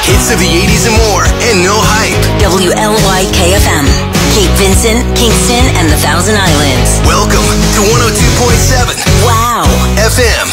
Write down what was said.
Hits of the 80s and more, and no hype. WLYK FM, Cape Vincent, Kingston, and the Thousand Islands. Welcome to 102.7 Wow FM.